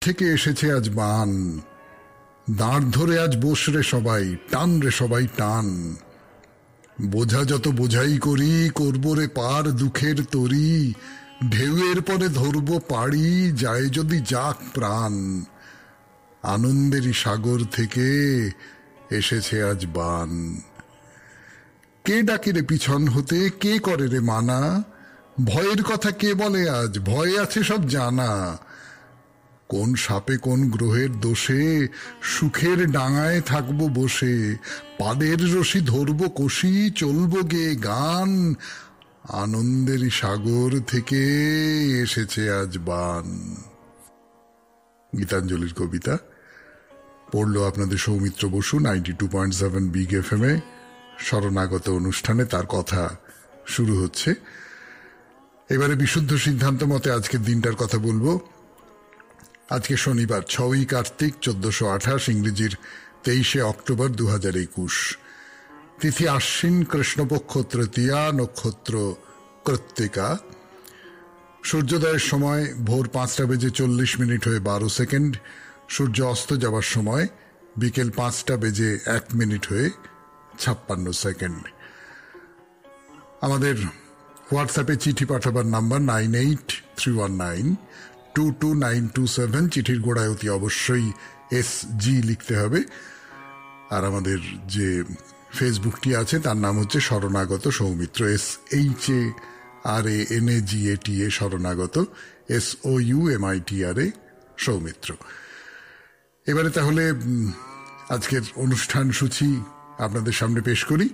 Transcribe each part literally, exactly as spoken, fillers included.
থেকে এসেছে আজ বান, দাঁড় ধরে আজ বস রে সবাই, টান রে সবাই টান। বোঝা যত বোঝাই করি, করব রে পার দুঃখের তরি, ঢেউয়ের পরে ধরব পাড়ি, যায় যদি যাক প্রাণ। আনন্দেরই সাগর থেকে এসেছে আজ বান। কে ডাকে রে পিছন হতে, কে করে রে মানা, ভয়ের কথা কে বলে আজ, ভয় আছে সব জানা। কোন সাপে কোন গ্রহের দোষে, সুখের ডাঙায় থাকবো বসে, পাদের রশি ধরবো কষি, চলবো গে গান। আনন্দেরই সাগর থেকে এসেছে আজ বান। গীতাঞ্জলির কবিতা পড়ল আপনাদের Soumitra Basu ninety two point seven Big F M এ। শরণাগত অনুষ্ঠানে তার কথা শুরু হচ্ছে। এবারে বিশুদ্ধ সিদ্ধান্ত মতে আজকের দিনটার কথা বলবো। আজকে শনিবার, ছয়ই কার্তিক, চোদ্দশো আঠাশ, ইংরেজির তেইশে অক্টোবর দু হাজার একুশ। তিথি আশ্বিন, কৃষ্ণপক্ষ তৃতীয়া, নক্ষত্র কৃত্তিকা। সূর্যোদয়ের সময় ভোর পাঁচটা বেজে চল্লিশ মিনিট হয়ে বারো সেকেন্ড। সূর্য অস্ত যাওয়ার সময় বিকেল পাঁচটা বেজে এক মিনিট হয়ে ছাপ্পান্ন সেকেন্ড। আমাদের হোয়াটসঅ্যাপে চিঠি পাঠাবার number nine eight three one nine two two nine two seven. চিঠির গোড়ায় অতি অবশ্যই এস জি লিখতে হবে। আর আমাদের যে ফেসবুকটি আছে তার নাম হচ্ছে Sharanagata Soumitra, S H A R A N A G A T A Sharanagata, S O U M I T R A Soumitra. এবারে তাহলে আজকের অনুষ্ঠান সূচি আপনাদের সামনে পেশ করি।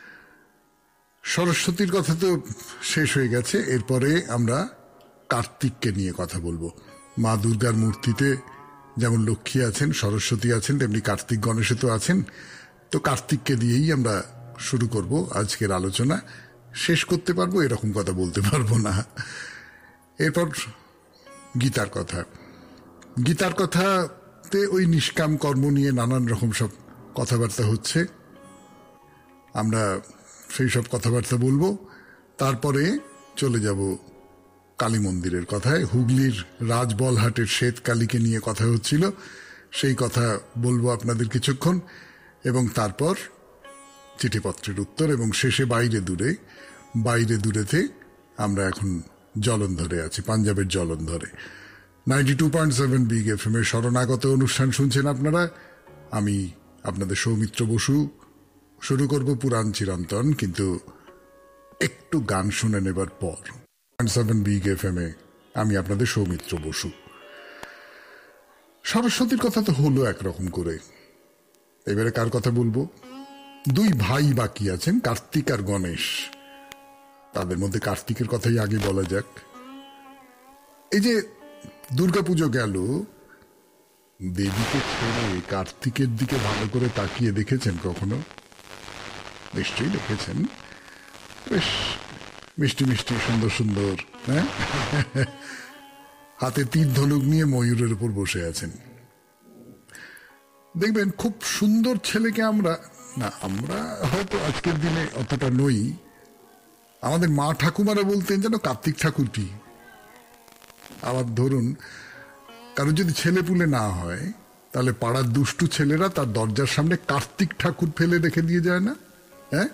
সরস্বতীর কথা তো শেষ হয়ে গেছে, এরপরে আমরা কার্তিককে নিয়ে কথা বলবো। মা দুর্গার মূর্তিতে যেমন লক্ষ্মী আছেন, সরস্বতী আছেন, তেমনি কার্তিক গণেশে তো আছেন। তো কার্তিককে দিয়েই আমরা শুরু করব আজকের আলোচনা। শেষ করতে পারবো এরকম কথা বলতে পারবো না। এরপর গীতার কথা। গীতার কথাতে ওই নিষ্কাম কর্ম নিয়ে নানান রকম সব কথাবার্তা হচ্ছে, আমরা সেই সব কথাবার্তা বলবো। তারপরে চলে যাব কালী মন্দিরের কথায়। হুগলির রাজবলহাটের শ্বেত কালীকে নিয়ে কথা হচ্ছিল, সেই কথা বলবো আপনাদের কিছুক্ষণ। এবং তারপর চিঠিপত্রের উত্তর, এবং শেষে বাইরে দূরে। বাইরে দূরেতে আমরা এখন জলন্ধরে আছি, পাঞ্জাবের জলন্ধরে। Ninety two point seven Big F M এর শরণাগত অনুষ্ঠান শুনছেন আপনারা। আমি আপনাদের সৌমিত্র বসু। শুরু করব পুরাণ চিরন্তন, কিন্তু একটু গান শুনে নেবার পর। সেভেন বিগ এফ এম এ আমি আপনাদের সৌমিত্র বসু। সরস্বতীর কথা তো হলো একরকম করে, এবারে কার কথা বলবো? দুই ভাই বাকি আছেন, কার্তিক আর গণেশ। তাদের মধ্যে কার্তিকের কথাই আগে বলা যাক। এই যে দুর্গাপুজো গেল, দেবীকে ছেড়ে কার্তিকের দিকে ভালো করে তাকিয়ে দেখেছেন কখনো? নিশ্চয়ই দেখেছেন। বেশ মিষ্টি মিষ্টি সুন্দর সুন্দর, হ্যাঁ, হাতে তীর ধনুক নিয়ে ময়ূরের উপর বসে আছেন। দেখবেন খুব সুন্দর ছেলেকে আমরা, না আমরা হয়তো আজকের দিনে অতটা নই, আমাদের মা ঠাকুমারা বলতেন যেন কার্তিক ঠাকুরটি। আবার ধরুন কারো যদি ছেলে পুলে না হয়, তাহলে পাড়ার দুষ্টু ছেলেরা তার দরজার সামনে কার্তিক ঠাকুর ফেলে রেখে দিয়ে যায় না? হ্যাঁ,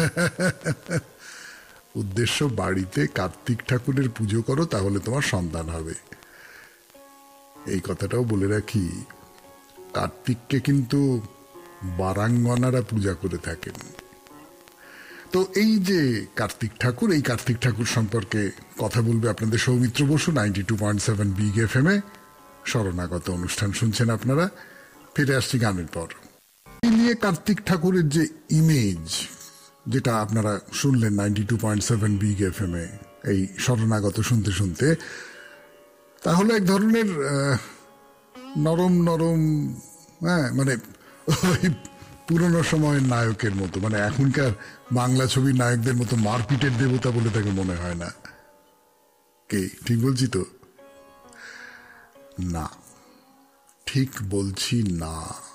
উদ্দেশ্য বাড়িতে কার্তিক ঠাকুরের পুজো করো, তাহলে তোমার সন্তান হবে। এই কথাটাও বলে রাখি, কার্তিককে কিন্তু বারাঙ্গনারা পূজা করে থাকেন। তো এই যে কার্তিক ঠাকুর, এই কার্তিক ঠাকুর সম্পর্কে কথা বলবে আপনাদের Soumitra Basu. Ninety two point seven Big F M এ শরণাগত অনুষ্ঠান শুনছেন আপনারা। ফিরে আসছি গানের পর। এই নিয়ে কার্তিক ঠাকুরের যে ইমেজ, যেটা আপনারা শুনলেন ninety two point seven Big F M এ এই শরণাগত শুনতে শুনতে, তাহলে এক ধরনের নরম নরম, হ্যাঁ, মানে ওই পুরনো সময়ের নায়কের মতো, মানে এখনকার বাংলা ছবির নায়কদের মতো মারপিটের দেবতা বলে তাকে মনে হয় না। কে ঠিক বলছি তো? না, ঠিক বলছি না।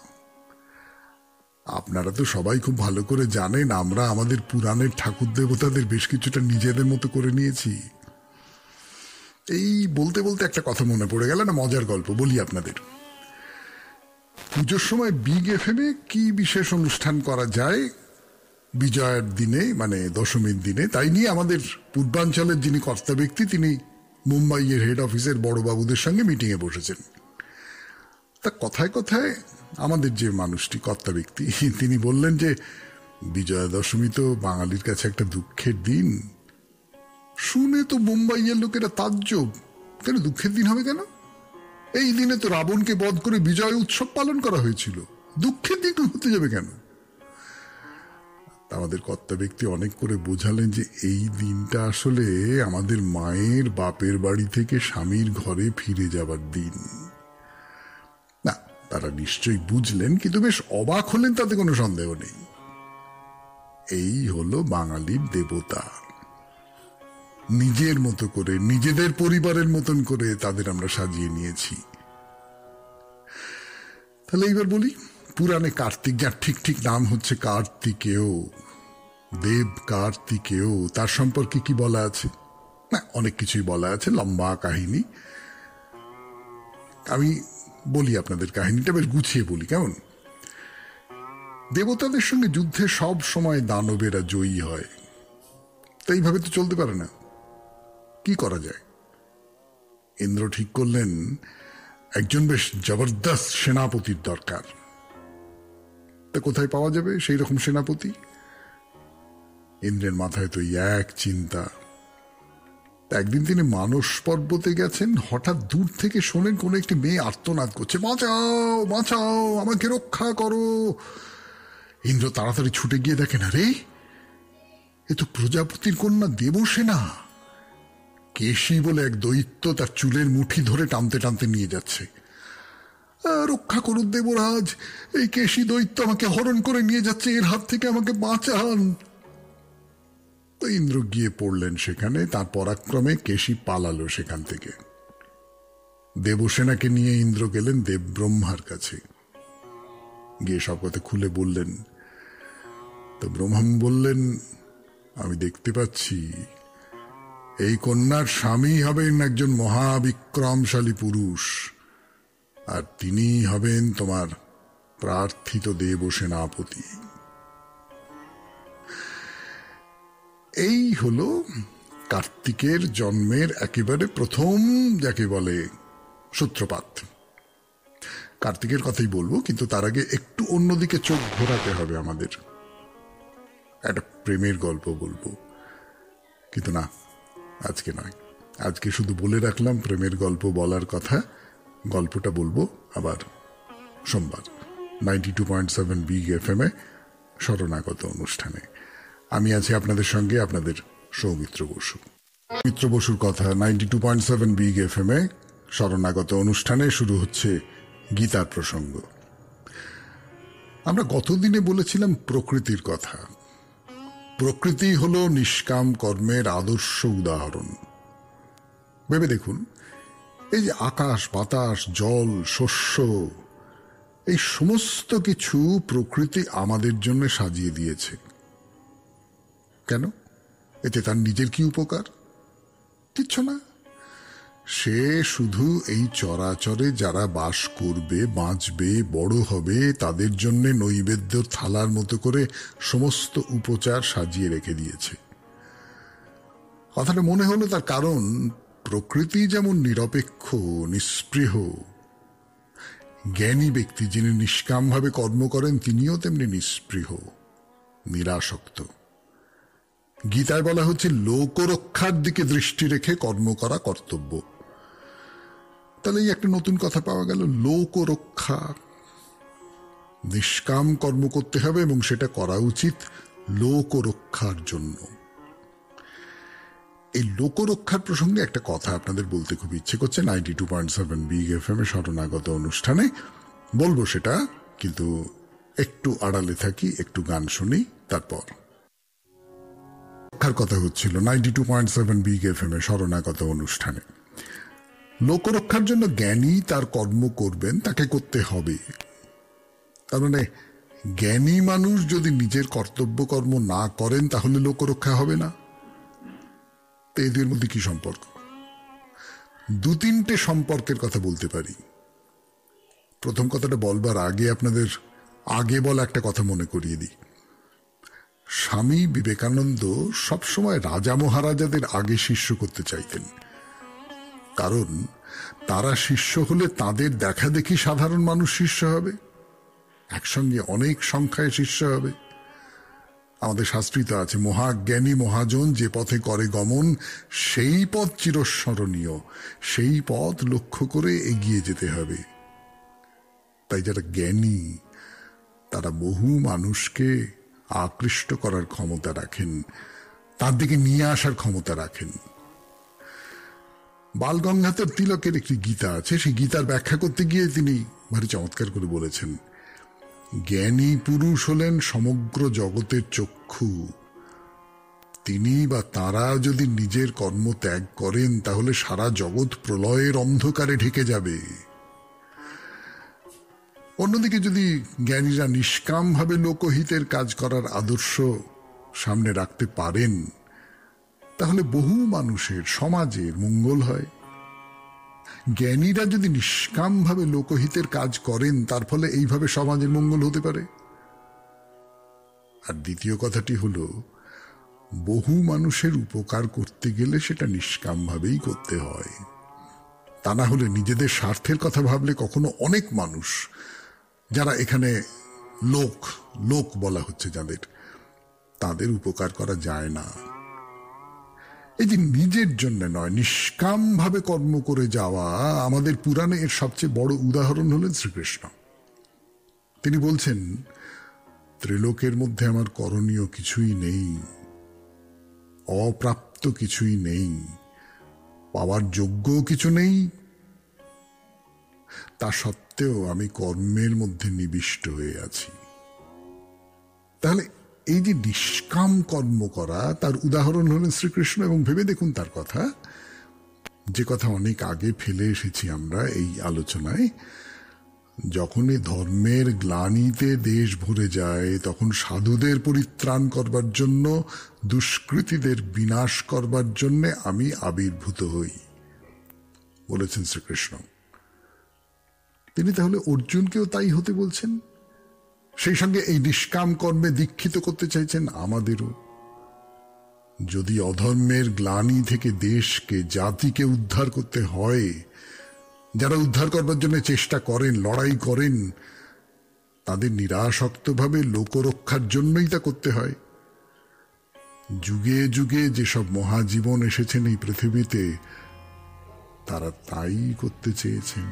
আপনারা তো সবাই খুব ভালো করে জানেন, আমরা আমাদের পুরাণের ঠাকুর দেবতাদের বেশ কিছুটা নিজেদের মতো করে নিয়েছি। এই বলতে বলতে একটা কথা মনে পড়ে গেল, না মজার গল্প বলি আপনাদের। পুজোর সময় বিগ এফ এম এ কি বিশেষ অনুষ্ঠান করা যায় বিজয়ের দিনে, মানে দশমীর দিনে, তাই নিয়ে আমাদের পূর্বাঞ্চলের যিনি কর্তা ব্যক্তি তিনি মুম্বাইয়ের হেড অফিসের বড়বাবুদের সঙ্গে মিটিংয়ে বসেছেন। তা কথায় কথায় আমাদের যে মানুষটি কর্তা ব্যক্তি তিনি বললেন যে বিজয়া দশমী তো বাঙালির কাছে একটা দুঃখের দিন। শুনে তো মুম্বাইয়ের লোকেরা তাজ্জব, কেন দুঃখের দিন হবে কেন? এই দিনে তো রাবণকে বধ করে বিজয় উৎসব পালন করা হয়েছিল, দুঃখের দিন হতে যাবে কেন? আমাদের কর্তা ব্যক্তি অনেক করে বোঝালেন যে এই দিনটা আসলে আমাদের মায়ের বাপের বাড়ি থেকে স্বামীর ঘরে ফিরে যাবার দিন। না, তারা নিশ্চয়ই বুঝলেন, কিন্তু বেশ অবাক হলেন, তাতে কোনো সন্দেহ নেই। এই হলো বাঙালির দেবতা। নিজের মতো করে, নিজেদের পরিবারের মতন করে তাদের আমরা সাজিয়ে নিয়েছি। তাহলে এইবার বলি, পুরাণে কার্তিক, যার ঠিক ঠিক নাম হচ্ছে কার্তিকেয়, দেব কার্তিকেয়, তার সম্পর্কে কি বলা আছে? না, অনেক কিছুই বলা আছে, লম্বা কাহিনী। আমি বলি আপনাদের কাহিনীটা, বেশ গুছিয়ে বলি, কেমন? দেবতাদের সঙ্গে যুদ্ধে সব সময় দানবেরা জয়ী হয়, তো এইভাবে তো চলতে পারে না। কি করা যায়? ইন্দ্র ঠিক করলেন একজন বেশ জবরদস্ত সেনাপতির দরকার। তা কোথায় পাওয়া যাবে সেই রকম সেনাপতি? ইন্দ্রের মাথায় তো এক চিন্তা। একদিন তিনি মানস পর্বতে গেছেন, হঠাৎ দূর থেকে শোনেন কোন একটি মেয়ে আর্তনাদ করছে, বাঁচাও বাঁচাও, আমাকে রক্ষা করো। ইন্দ্র তাড়াতাড়ি ছুটে গিয়ে দেখেন, আরে এ তো প্রজাপতির কন্যা দেবসেনা। কেশী বলে এক দৈত্য তার চুলের মুঠি ধরে টানতে টানতে নিয়ে যাচ্ছে। রক্ষা করুন দেবরাজ, এই কেশী দৈত্য আমাকে হরণ করে নিয়ে যাচ্ছে, এর হাত থেকে আমাকে বাঁচান। তো ইন্দ্র গিয়ে পড়লেন সেখানে, তার পরাক্রমে কেশী পালালো সেখান থেকে। দেবসেনাকে নিয়ে ইন্দ্র গেলেন দেব ব্রহ্মার কাছে, গিয়ে সব কথা খুলে বললেন। তো ব্রহ্মা বললেন, আমি দেখতে পাচ্ছি এই কন্যার স্বামী হবেন একজন মহাবিক্রমশালী পুরুষ, আর তিনি হবেন তোমার প্রার্থিত দেব সেনাপতি। এই হলো কার্তিকের জন্মের একেবারে প্রথম, যাকে বলে সূত্রপাত। কার্তিকের কথাই বলবো, কিন্তু তার আগে একটু অন্যদিকে চোখ ঘোরাতে হবে আমাদের। একটা প্রেমের গল্প বলবো, কিন্তু না, আজকে নয়। আজকে শুধু বলে রাখলাম প্রেমের গল্প বলার কথা। গল্পটা বলবো আবার সোমবার ninety two point seven Big F M এ শরণাগত অনুষ্ঠানে। আমি আছি আপনাদের সঙ্গে, আপনাদের সৌমিত্র বসু। মিত্র বসুর কথা ninety two point seven Big F M এ শরণাগত অনুষ্ঠানে শুরু হচ্ছে গীতার প্রসঙ্গ। আমরা গতদিনে বলেছিলাম প্রকৃতির কথা। প্রকৃতি হলো নিষ্কাম কর্মের আদর্শ উদাহরণ। ভেবে দেখুন, এই যে আকাশ বাতাস জল শস্য, এই সমস্ত কিছু প্রকৃতি আমাদের জন্য সাজিয়ে দিয়েছে। কেন? এতে তার নিজের কি উপকার? কিচ্ছু না। সে শুধু এই চরাচরে যারা বাস করবে, বাঁচবে, বড় হবে, তাদের জন্য নৈবেদ্য থালার মতো করে সমস্ত উপচার সাজিয়ে রেখে দিয়েছে। কথাটা মনে হলো তার কারণ, প্রকৃতি যেমন নিরপেক্ষ নিস্পৃহ, জ্ঞানী ব্যক্তি যিনি নিষ্কামভাবে কর্ম করেন তিনিও তেমনি নিস্পৃহ নিরাসক্ত। গীতায় বলা হচ্ছে লোকরক্ষার দিকে দৃষ্টি রেখে কর্ম করা কর্তব্য। তাহলে এই একটা নতুন কথা পাওয়া গেল, লোকরক্ষা। নিষ্কাম কর্ম করতে হবে এবং সেটা করা উচিত লোকরক্ষার জন্য। এই লোকরক্ষার প্রসঙ্গে একটা কথা আপনাদের বলতে খুব ইচ্ছে করছে ninety two point seven Big F M এ শরণাগত অনুষ্ঠানে। বলবো সেটা, কিন্তু একটু আড়ালে থাকি, একটু গান শুনি, তারপর। রক্ষার কথা হচ্ছিল ninety two point seven Big F M এ শরণাগত অনুষ্ঠানে। লোকরক্ষার জন্য জ্ঞানী তার কর্ম করবেন, তাকে করতে হবে। তার মানে জ্ঞানী মানুষ যদি নিজের কর্তব্য কর্ম না করেন তাহলে লোকরক্ষা হবে না। এদের মধ্যে কি সম্পর্ক? দু তিনটে সম্পর্কের কথা বলতে পারি। প্রথম কথাটা বলবার আগে আপনাদের আগে বলা একটা কথা মনে করিয়ে দিই। স্বামী বিবেকানন্দ সবসময় রাজা মহারাজাদের আগে শিষ্য করতে চাইতেন, কারণ তারা শিষ্য হলে তাদের দেখা দেখি সাধারণ মানুষ শিষ্য হবে, একসঙ্গে অনেক সংখ্যায় শিষ্য হবে। আমাদের শাস্ত্রিত আছে, মহাজ্ঞানী মহাজন যে পথে করে গমন সেই পথ চিরস্মরণীয়, সেই পথ লক্ষ্য করে এগিয়ে যেতে হবে। তাই যারা জ্ঞানী তারা বহু মানুষকে আকৃষ্ট করার ক্ষমতা রাখেন, তার দিকে নিয়ে আসার ক্ষমতা রাখেন। বাল গঙ্গাধর তিলকের একটি গীতা আছে, সেই গীতার ব্যাখ্যা করতে গিয়ে তিনি ভারী চমৎকার করে বলেছেন, জ্ঞানী পুরুষ হলেন সমগ্র জগতের চক্ষু। তিনি বা তারা যদি নিজের কর্ম ত্যাগ করেন তাহলে সারা জগৎ প্রলয়ের অন্ধকারে ঢেকে যাবে। অন্যদিকে যদি জ্ঞানীরা নিষ্কামভাবে লোকহিতের কাজ করার আদর্শ সামনে রাখতে পারেন তাহলে বহু মানুষের, সমাজের মঙ্গল হয়। জ্ঞানীরা যদি নিষ্কামভাবে লোকহিতের কাজ করেন তার ফলে এইভাবে সমাজের মঙ্গল হতে পারে। আর দ্বিতীয় কথাটি হলো, বহু মানুষের উপকার করতে গেলে সেটা নিষ্কামভাবেই করতে হয়। তা না হলে নিজেদের স্বার্থের কথা ভাবলে কখনো অনেক মানুষ, যারা এখানে লোক লোক বলা হচ্ছে যাদের, তাদের উপকার করা যায় না। এই যে নিজের জন্য নয়, নিষ্কাম ভাবে কর্ম করে যাওয়া, আমাদের পুরাণে এর সবচেয়ে বড় উদাহরণ হলেন শ্রীকৃষ্ণ। তিনি বলছেন, ত্রিলোকের মধ্যে আমার করণীয় কিছুই নেই, অপ্রাপ্ত কিছুই নেই, পাওয়ার যোগ্য কিছু নেই, তা সত্ত্বেও আমি কর্মের মধ্যে নিবিষ্ট হয়ে আছি। তাহলে এই যে নিষ্কাম কর্ম করা, তার উদাহরণ হলেন শ্রীকৃষ্ণ। এবং ভেবে দেখুন তার কথা, যে কথা অনেক আগে ফেলে এসেছি আমরা এই আলোচনায়, যখনই ধর্মের গ্লানিতে দেশ ভরে যায় তখন সাধুদের পরিত্রাণ করবার জন্য, দুষ্কৃতীদের বিনাশ করবার জন্য আমি আবির্ভূত হই, বলেছেন শ্রীকৃষ্ণ। তিনি তাহলে অর্জুনকেও তাই হতে বলছেন, সেই সঙ্গে এই নিষ্কাম কর্মে দীক্ষিত করতে চাইছেন আমাদেরও। যদি অধর্মের গ্লানি থেকে দেশকে, জাতিকে উদ্ধার করতে হয়, যারা উদ্ধার করবার জন্য চেষ্টা করেন, লড়াই করেন, তাদের নিরাসক্তভাবে লোকরক্ষার জন্যই তা করতে হয়। যুগে যুগে যেসব মহাজীবন এসেছেন এই পৃথিবীতে, তারা তাই করতে চেয়েছেন।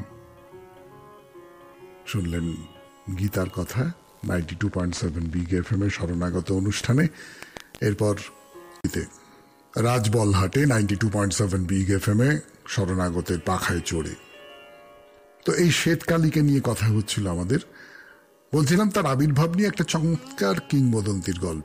শুনলেন গীতার কথা ninety two point seven Big F M এর শরণাগত অনুষ্ঠানে। এরপর রাজবলহাটে ninety two point seven Big F M এ শরণাগতের পাখায় চড়ে। তো এই শ্বেতকালীকে নিয়ে কথা হচ্ছিল আমাদের। বলছিলাম তার আবির্ভাব নিয়ে একটা চমৎকার কিংবদন্তির গল্প।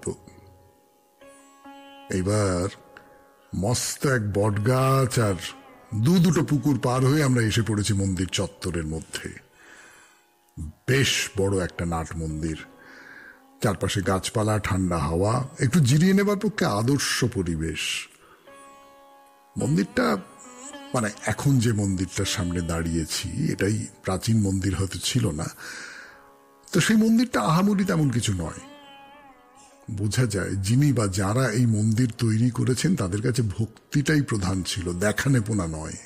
এইবার মস্ত এক বটগাছ আর দু দুটো পুকুর পার হয়ে আমরা এসে পড়েছি মন্দির চত্বরের মধ্যে। বেশ বড় একটা নাট মন্দির, চারপাশে গাছপালা, ঠান্ডা হাওয়া, একটু জিরিয়ে নেবার পক্ষে আদর্শ পরিবেশ। মন্দিরটা মানে এখন যে মন্দিরটার সামনে দাঁড়িয়েছি, এটাই প্রাচীন মন্দির হয়তো ছিল না। তো সেই মন্দিরটা আহামরি তেমন কিছু নয়। বোঝা যায় যিনি বা যারা এই মন্দির তৈরি করেছেন তাদের কাছে ভক্তিটাই প্রধান ছিল, দেখানেপোনা নয়।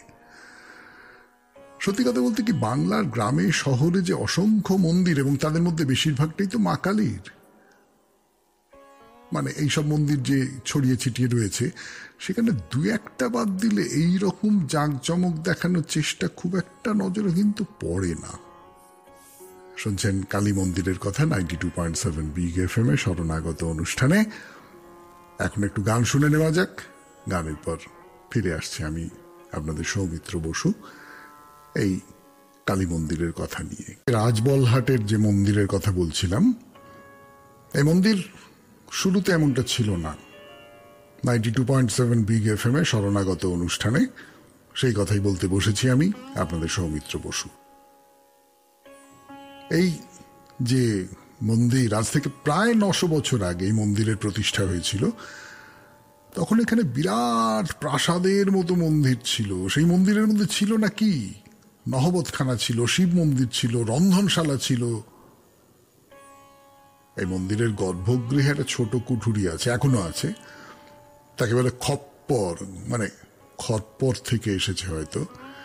সত্যি কথা বলতে কি, বাংলার গ্রামে শহরে যে অসংখ্য মন্দির, এবং তাদের মধ্যে বেশিরভাগটাই তো মা কালীর, মানে এইসব মন্দির যে ছড়িয়ে ছিটিয়ে রয়েছে, সেখানে দু একটা বাদ দিলে এই রকম জাঁকজমক দেখানোর চেষ্টা খুব একটা নজরে কিন্তু পড়ে না। শুনছেন কালী মন্দিরের কথা ninety two point seven Big F M এ শরণাগত অনুষ্ঠানে। এখন একটু গান শুনে নেওয়া যাক, গানের পর ফিরে আসছি আমি, আপনাদের সৌমিত্র বসু, এই কালী মন্দিরের কথা নিয়ে। রাজবলহাটের যে মন্দিরের কথা বলছিলাম, এই মন্দির শুরুতে এমনটা ছিল না। Ninety two point seven Big F M এ শরণাগত অনুষ্ঠানে সেই কথাই বলতে বসেছি আমি, আপনাদের সৌমিত্র বসু। এই যে মন্দির, আজ থেকে প্রায় নশো বছর আগে এই মন্দিরের প্রতিষ্ঠা হয়েছিল। তখন এখানে বিরাট প্রাসাদের মতো মন্দির ছিল। সেই মন্দিরের মধ্যে ছিল না কি, নহবতখানা ছিল, শিব মন্দির ছিল, রন্ধনশালা ছিল। এই মন্দিরের গর্ভগৃহে একটা ছোট কুঠুরি আছে, এখনো আছে, তাকে বলে খপ্পর, মানে খপ্পর থেকে এসেছে হয়তো।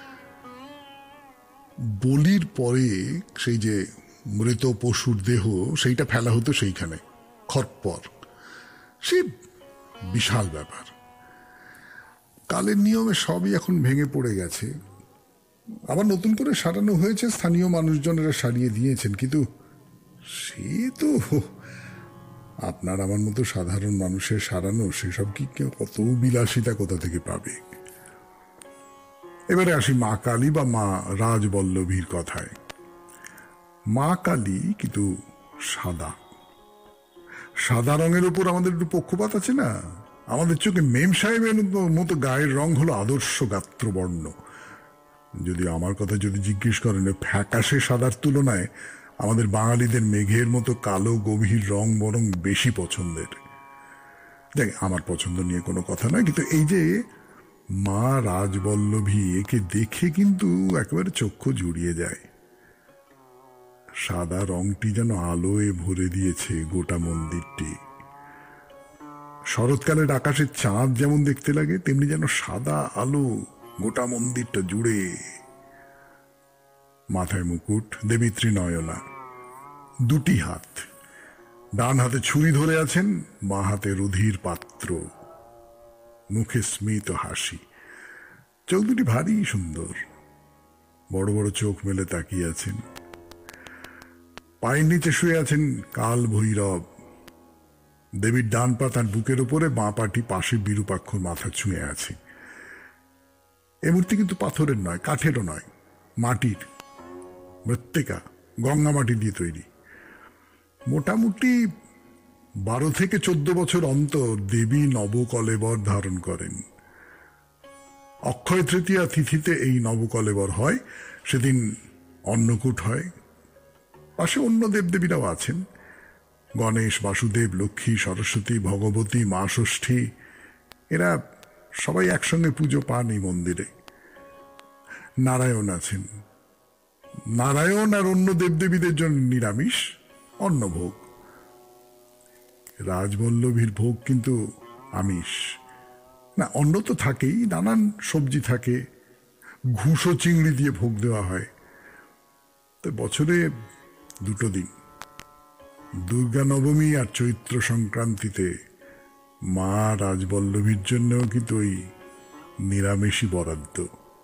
বলির পরে সেই যে মৃত পশুর দেহ সেইটা ফেলা হতো সেইখানে, খপ্পর। সে বিশাল ব্যাপার। কালের নিয়মে সবই এখন ভেঙে পড়ে গেছে, আবার নতুন করে সারানো হয়েছে, স্থানীয় মানুষজনেরা সারিয়ে দিয়েছেন। কিন্তু সে তো আপনার আমার মতো সাধারণ মানুষের সারানো, সেসব কি কেউ কত বিলাসিতা কোথা থেকে পাবে? এবারে আসি মা কালী বা মা রাজবল্লভীর কথায়। মা কালী কিন্তু সাদা, সাদা রঙের উপর আমাদের একটু পক্ষপাত আছে না। আমাদের চোখে মেম সাহেবের মতো গায়ের রং হলো আদর্শ গাত্রবর্ণ। যদি আমার কথা যদি জিজ্ঞেস করেন, ফ্যাকাশে সাদার তুলনায় আমাদের বাঙালিদের মেঘের মতো কালো গভীর রং বরং বেশি পছন্দের। দেখ, আমার পছন্দ নিয়ে কোনো কথা নয়, কিন্তু এই যে মা রাজবল্লভী, একে দেখে কিন্তু একেবারে চক্ষু জুড়িয়ে যায়। সাদা রংটি যেন আলোয় ভরে দিয়েছে গোটা মন্দিরটি। শরৎকালের আকাশের চাঁদ যেমন দেখতে লাগে, তেমনি যেন সাদা আলো গোটা মন্দিরটা জুড়ে। মাথায় মুকুট, দেবীত্রী নয়না, দুটি হাত, ডান হাতে ছুরি ধরে আছেন, বাঁ হাতে রুধির পাত্র, মুখে স্মিত হাসি। চোখ দুটি ভারী সুন্দর, বড় বড় চোখ মেলে তাকিয়ে আছেন। পায়ের নিচে শুয়ে আছেন কাল ভৈরব। দেবীর ডান পা তার বুকের উপরে, বাঁ পাটি পাশে বিরূপাক্ষর মাথা ছুঁয়ে আছে। এ মূর্তি কিন্তু পাথরের নয়, কাঠেরও নয়, মাটির, মৃত্তিকা, গঙ্গা মাটি দিয়ে তৈরি। মোটামুটি বারো থেকে চোদ্দ বছর অন্তর দেবী নবকলেবর ধারণ করেন। অক্ষয় তৃতীয়া তিথিতে এই নবকলেবর হয়, সেদিন অন্নকূট হয়। পাশে অন্য দেবদেবীরাও আছেন, গণেশ, বাসুদেব, লক্ষ্মী, সরস্বতী, ভগবতী, মা ষষ্ঠী, এরা সবাই একসঙ্গে পুজো পান এই মন্দিরে। নারায়ণ আছেন, নারায়ণ আর অন্য দেবদেবীদের জন্য নিরামিষ অন্নভোগ। রাজবল্লভীর ভোগ কিন্তু আমিষ না, অন্ন তো থাকেই, নানান সবজি থাকে, ঘুষো চিংড়ি দিয়ে ভোগ দেওয়া হয়। তো বছরে দুটো দিন, দুর্গা নবমী আর চৈত্র সংক্রান্তিতে মা রাজবল্লভীর জন্যও কিন্তু ওই নিরামিষই বরাদ্দ।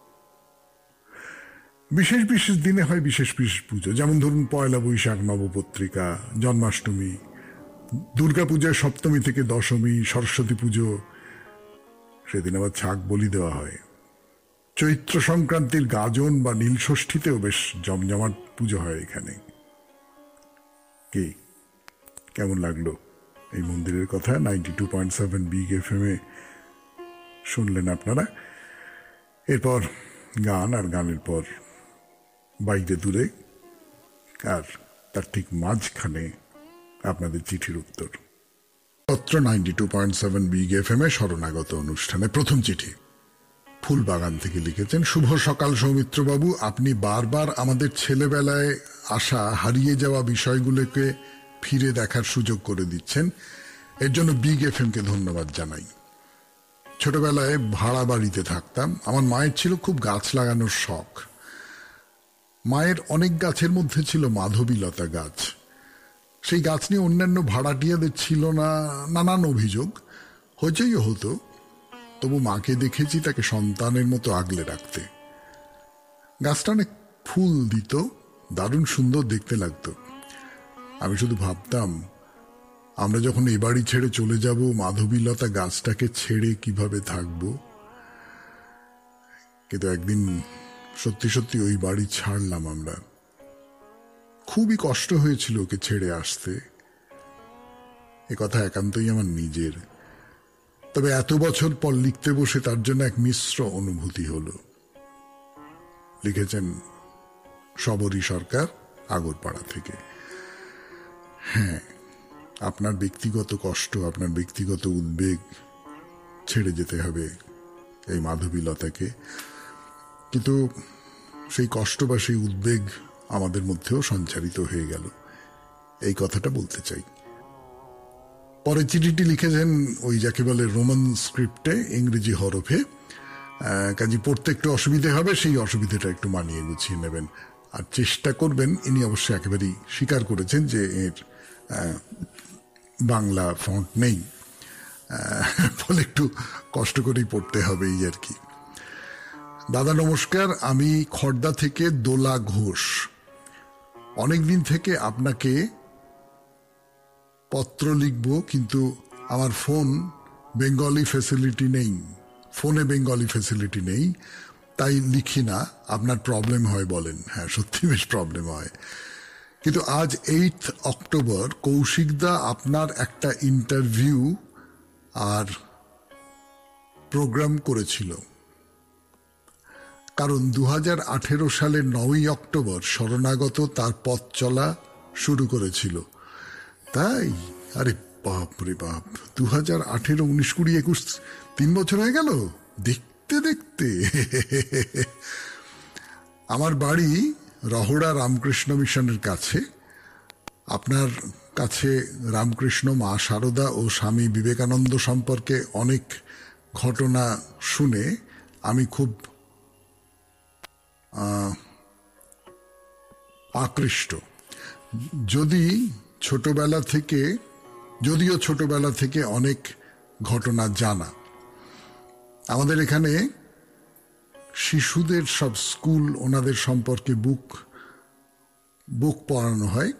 বিশেষ বিশেষ দিনে হয় বিশেষ বিশেষ পুজো, যেমন ধরুন পয়লা বৈশাখ, নবপত্রিকা, জন্মাষ্টমী, দুর্গাপূজায় সপ্তমী থেকে দশমী, সরস্বতী পুজো, সেদিন আবার ছাগ বলি দেওয়া হয়। চৈত্র সংক্রান্তির গাজন বা নীল ষষ্ঠীতেও বেশ জমজমাট পুজো হয় এখানে। কি কেমন লাগলো এই মন্দিরের কথা? Ninety two point seven Big F M এ শুনলেন আপনারা। এরপর গান, আর গানের পর বাইরে দূরে, আর তার ঠিক মাঝখানে আপনাদের চিঠির উত্তর। পত্র ninety two point seven Big F M এ শরণাগত অনুষ্ঠানে প্রথম চিঠি ফুলবাগান থেকে লিখেছেন, শুভ সকাল সৌমিত্রবাবু, আপনি বারবার আমাদের ছেলেবেলায় আসা হারিয়ে যাওয়া বিষয়গুলোকে ফিরে দেখার সুযোগ করে দিচ্ছেন, এর জন্য বিগ এফ এম কে ধন্যবাদ জানাই। ছোটবেলায় ভাড়া বাড়িতে থাকতাম, আমার মায়ের ছিল খুব গাছ লাগানোর শখ। মায়ের অনেক গাছের মধ্যে ছিল মাধবীলতা গাছ। সেই গাছ নিয়ে অন্যান্য ভাড়াটিয়াদের ছিল না নানান অভিযোগ, হইচইও হতো, তবু মাকে দেখেছি তাকে সন্তানের মতো আগলে রাখতে। গাছটা অনেক ফুল দিত, দারুণ সুন্দর দেখতে লাগতো। আমি শুধু ভাবতাম, আমরা যখন এ বাড়ি ছেড়ে চলে যাব, মাধবীলতা গাছটাকে ছেড়ে কিভাবে থাকবো। কিন্তু একদিন সত্যি সত্যি ওই বাড়ি ছাড়লাম আমরা। খুবই কষ্ট হয়েছিল ওকে ছেড়ে আসতে, এ কথা একান্তই আমার নিজের। তবে এত বছর পর লিখতে বসে তার জন্য এক মিশ্র অনুভূতি হলো। লিখেছেন শবরী সরকার, আগরপাড়া থেকে। হ্যাঁ, আপনার ব্যক্তিগত কষ্ট, আপনার ব্যক্তিগত উদ্বেগ ছেড়ে যেতে হবে এই মাধবীলতাকে, কিন্তু সেই কষ্ট বা সেই উদ্বেগ আমাদের মধ্যেও সঞ্চারিত হয়ে গেল, এই কথাটা বলতে চাই। পরে চিঠিটি লিখেছেন ওই যাকে বলে রোমান স্ক্রিপ্টে, ইংরেজি হরফে, কাজে পড়তে একটু অসুবিধে হবে, সেই অসুবিধাটা একটু মানিয়ে গুছিয়ে নেবেন আর চেষ্টা করবেন। ইনি অবশ্যই একেবারেই স্বীকার করেছেন যে এর বাংলা ফন্ট নেই, ফলে একটু কষ্ট করেই পড়তে হবে এই আর কি। দাদা নমস্কার, আমি খড়দা থেকে দোলা ঘোষ। অনেকদিন থেকে আপনাকে পত্র লিখব, কিন্তু আমার ফোন বেঙ্গলি ফ্যাসিলিটি নেই, ফোনে বেঙ্গলি ফ্যাসিলিটি নেই, তাই লিখি না। আপনার প্রবলেম হয় বলেন? হ্যাঁ, সত্যি বেশ প্রবলেম হয়। কিন্তু আজ এইট অক্টোবর কৌশিকদা আপনার একটা ইন্টারভিউ আর প্রোগ্রাম করেছিল, কারণ দু হাজার আঠেরো সালের নয়ই অক্টোবর শরণাগত তার পথ চলা শুরু করেছিল। তাই? আরে বাপ রে বাপ, দু হাজার আঠেরো উনিশ কুড়ি একুশ তিন বছর হয়ে গেল দেখতে দেখতে। আমার বাড়ি রহড়া রামকৃষ্ণ মিশনের কাছে। আপনার কাছে রামকৃষ্ণ, মা শারদা ও স্বামী বিবেকানন্দ সম্পর্কে অনেক ঘটনা শুনে আমি খুব আকৃষ্ট। যদি ছোটবেলা থেকে যদিও ছোটবেলা থেকে অনেক ঘটনা জানা। আমাদের এখানে শিশুদের সব স্কুল ওনাদের সম্পর্কে বুক বুক পড়ানো হয়।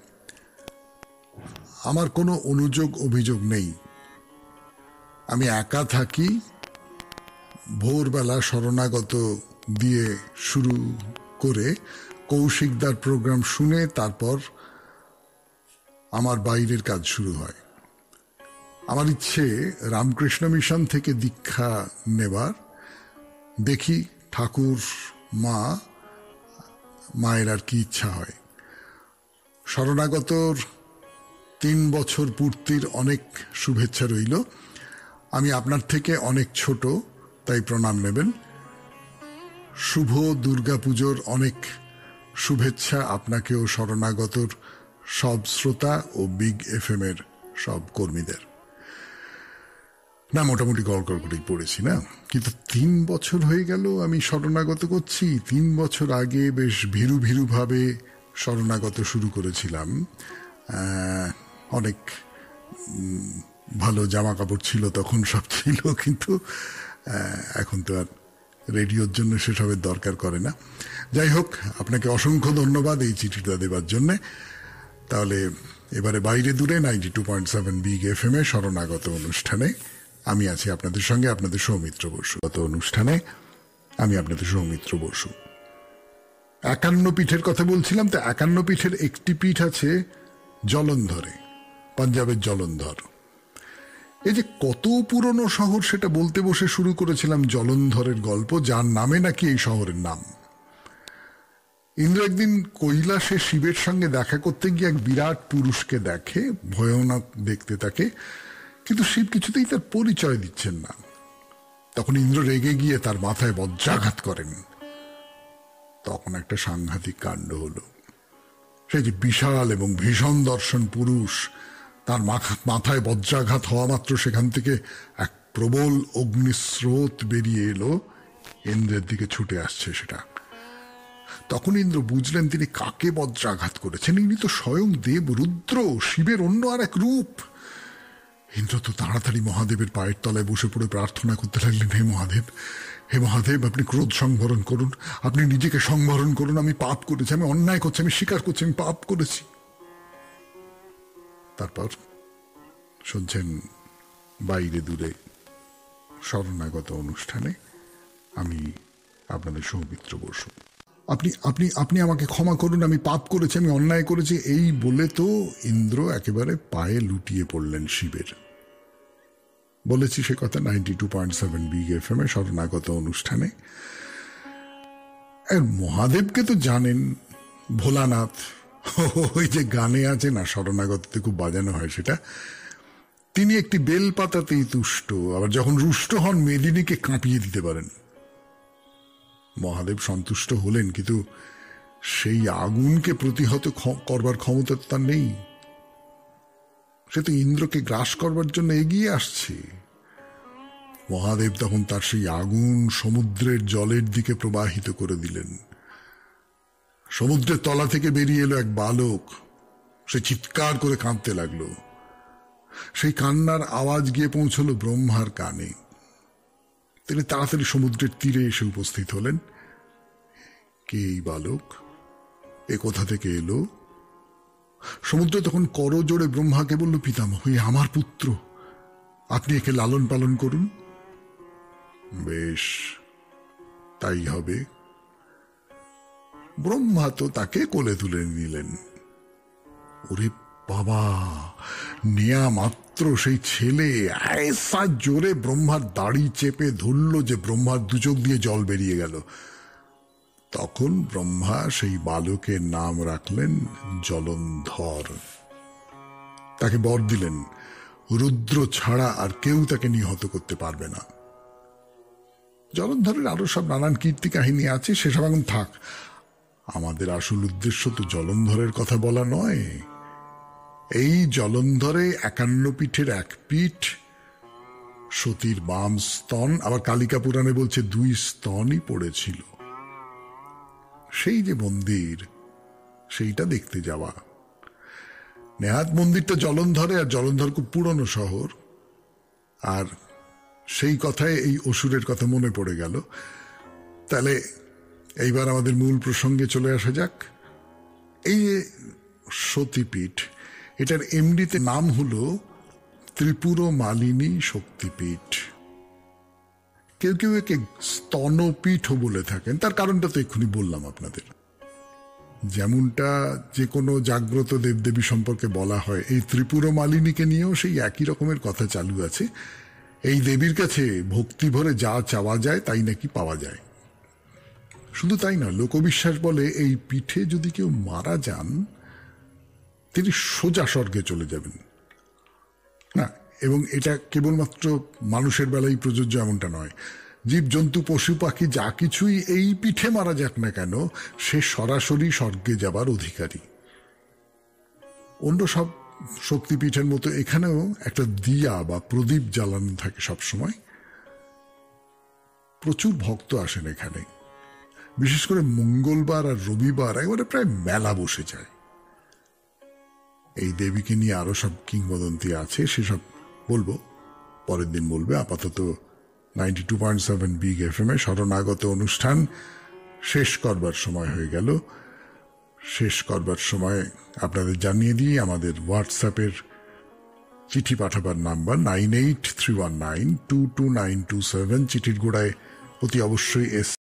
আমার কোনো অনুযোগ অভিযোগ নেই। আমি একা থাকি, ভোরবেলা শরণাগত দিয়ে শুরু করে কৌশিকদার প্রোগ্রাম শুনে তারপর আমার বাইরের কাজ শুরু হয়। আমার ইচ্ছে রামকৃষ্ণ মিশন থেকে দীক্ষা নেবার। দেখি ঠাকুর মা মায়ের আর কি ইচ্ছা হয়। শরণাগতর তিন বছর পূর্তির অনেক শুভেচ্ছা রইল। আমি আপনার থেকে অনেক ছোট, তাই প্রণাম নেবেন। শুভ দুর্গাপুজোর অনেক শুভেচ্ছা আপনাকেও, শরণাগতর সব শ্রোতা ও বিগ এফ এম এর সব কর্মীদের। না, মোটামুটি গড় গড় করেই পড়েছি না, কিন্তু তিন বছর হয়ে গেল আমি শরণাগত করছি। তিন বছর আগে বেশ ভীরু ভীরু ভাবে শরণাগত শুরু করেছিলাম। অনেক ভালো জামা কাপড় ছিল তখন, সব ছিল, কিন্তু এখন তো আর রেডিওর জন্য সেসবের দরকার করে না। যাই হোক, আপনাকে অসংখ্য ধন্যবাদ এই চিঠিটা দেবার জন্যে। তাহলে এবারে বাইরে দূরে ninety two point seven Big F M এ শরণাগত অনুষ্ঠানে আমি আছি আপনাদের সঙ্গে, আপনাদের সৌমিত্র বসু। গত অনুষ্ঠানে আমি আপনাদের সৌমিত্র বসু। একান্ন পীঠের কথা বলছিলাম, তো একান্ন পীঠের একটি পীঠ আছে জলন্ধরে, পাঞ্জাবের জলন্ধর। এই যে কত পুরনো শহর সেটা বলতে বসে শুরু করেছিলাম জলন্ধরের গল্প, যার নামে নাকি এই শহরের নাম। ইন্দ্র একদিন কৈলাসে শিবের সঙ্গে দেখা করতে গিয়ে এক বিরাট পুরুষকে দেখে, ভয়ানক দেখতে তাকে, কিন্তু শিব কিছুতেই তার পরিচয় দিচ্ছেন না। তখন ইন্দ্র রেগে গিয়ে তার মাথায় বজ্রাঘাত করেন। তখন একটা সাংঘাতিক কাণ্ড হলো। সে যে বিশাল এবং ভীষণ দর্শন পুরুষ, তার মাথায় বজ্রাঘাত হওয়া মাত্র সেখান থেকে এক প্রবল অগ্নিস্রোত বেরিয়ে এলো, ইন্দ্রের দিকে ছুটে আসছে সেটা। তখন ইন্দ্র বুঝলেন তিনি কাকে বজ্রাঘাত করেছেন। ইনি তো স্বয়ং দেব রুদ্র, শিবের অন্য আর এক রূপ। ইন্দ্র তো তাড়াতাড়ি মহাদেবের পায়ের তলায় বসে পড়ে প্রার্থনা করতে লাগলেন, হে মহাদেব, হে মহাদেব, আপনি ক্রোধ সংবরণ করুন, আপনি নিজেকে সংবরণ করুন। আমি পাপ করেছি, আমি অন্যায় করছি, আমি স্বীকার করছি আমি পাপ করেছি। তারপর শুনছেন বাইরে দূরে শরণাগত অনুষ্ঠানে আমি আপনাদের সৌমিত্র বসু। আপনি আপনি আপনি আমাকে ক্ষমা করুন, আমি পাপ করেছি, আমি অন্যায় করেছি, এই বলে তো ইন্দ্র একেবারে পায়ে লুটিয়ে পড়লেন শিবের। বলেছি সে কথা ninety two point seven Big F M এ শরণাগত অনুষ্ঠানে। মহাদেবকে তো জানেন, ভোলানাথ, ওই যে গানে আছে না, শরণাগততে খুব বাজানো হয় সেটা, তিনি একটি বেলপাতাতেই তুষ্ট, আবার যখন রুষ্ট হন মেদিনীকে কাঁপিয়ে দিতে পারেন। মহাদেব সন্তুষ্ট হলেন, কিন্তু সেই আগুনকে প্রতিহত করবার ক্ষমতা তার নেই। সে তো ইন্দ্রকে গ্রাস করবার জন্য এগিয়ে আসছে। মহাদেব তখন তার সেই আগুন সমুদ্রের জলের দিকে প্রবাহিত করে দিলেন। সমুদ্রের তলা থেকে বেরিয়ে এলো এক বালক। সে চিৎকার করে কাঁদতে লাগলো। সেই কান্নার আওয়াজ গিয়ে পৌঁছল ব্রহ্মার কানে। তিনি তাড়াতাড়ি সমুদ্রের তীরে এসে উপস্থিত হলেন। কে এই বালক? এ কোথা থেকে এলো? সমুদ্র তখন করজোড়ে ব্রহ্মাকে বলল, পিতামহ, আমার পুত্র, আপনি একে লালন পালন করুন। বেশ, তাই হবে। ব্রহ্মা তো তাকে কোলে তুলে নিলেন। ওরে বাবা! নেয়া মাত্র সেই ছেলে এসা জোরে ব্রহ্মার দাড়ি চেপে ধরল যে ব্রহ্মার দুচোখ দিয়ে জল বেরিয়ে গেল। তখন ব্রহ্মা সেই বালকের নাম রাখলেন জলন্ধর। তাকে বর দিলেন, রুদ্র ছাড়া আর কেউ তাকে নিহত করতে পারবে না। জলন্ধরের আরো সব নানান কীর্তি কাহিনী আছে, সেসব এখন থাক। আমাদের আসল উদ্দেশ্য তো জলন্ধরের কথা বলা নয়। এই জলন্ধরে একান্ন পিঠের এক পিঠ, সতীর বাম স্তন, আবার কালিকা পুরাণে বলছে দুই স্তনই পড়েছিল। সেই যে মন্দির, সেইটা দেখতে যাওয়া। নেহাত মন্দিরটা জলন্ধরে, আর জলন্ধর খুব পুরনো শহর। আর সেই কথায় এই অসুরের কথা মনে পড়ে গেল। তাহলে এইবার আমাদের মূল প্রসঙ্গে চলে আসা যাক। এই যে সতীপীঠ, এটার এমডিতে নাম হলো ত্রিপুর মালিনী শক্তিপীঠ। কেউ কেউ একে স্তনপীঠও বলে থাকেন। তার কারণটা তো এক্ষুনি বললাম আপনাদের। যেমনটা যে কোনো জাগ্রত দেবদেবী সম্পর্কে বলা হয়, এই ত্রিপুর মালিনীকে নিয়েও সেই একই রকমের কথা চালু আছে। এই দেবীর কাছে ভক্তি ভরে যা চাওয়া যায় তাই নাকি পাওয়া যায়। শুধু তাই নয়, লোকবিশ্বাস বলে এই পীঠে যদি কেউ মারা যান, তিনি সোজা স্বর্গে চলে যাবেন না। এবং এটা কেবলমাত্র মানুষের বেলায় প্রযোজ্য এমনটা নয়। জীবজন্তু, পশু পাখি যা কিছুই এই পীঠে মারা যাক না কেন, সে সরাসরি স্বর্গে যাবার অধিকারী। অন্য সব শক্তিপীঠের মতো এখানেও একটা দিয়া বা প্রদীপ জ্বালানো থাকে সবসময়। প্রচুর ভক্ত আসেন এখানে। বিশেষ করে মঙ্গলবার আর রবিবার একেবারে প্রায় মেলা বসে যায়। এই দেবীকে নিয়ে আরো সব কিংবদন্তি আছে, সেসব বলবো পরের দিন বলবে। আপাতত ninety two point seven Big F M এ শরণাগত অনুষ্ঠান শেষ করবার সময় হয়ে গেল। শেষ করবার সময় আপনাদের জানিয়ে দিই, আমাদের হোয়াটসঅ্যাপের চিঠি পাঠাবার number nine eight three one nine two two nine two seven. চিঠির গোড়ায় অতি অবশ্যই এস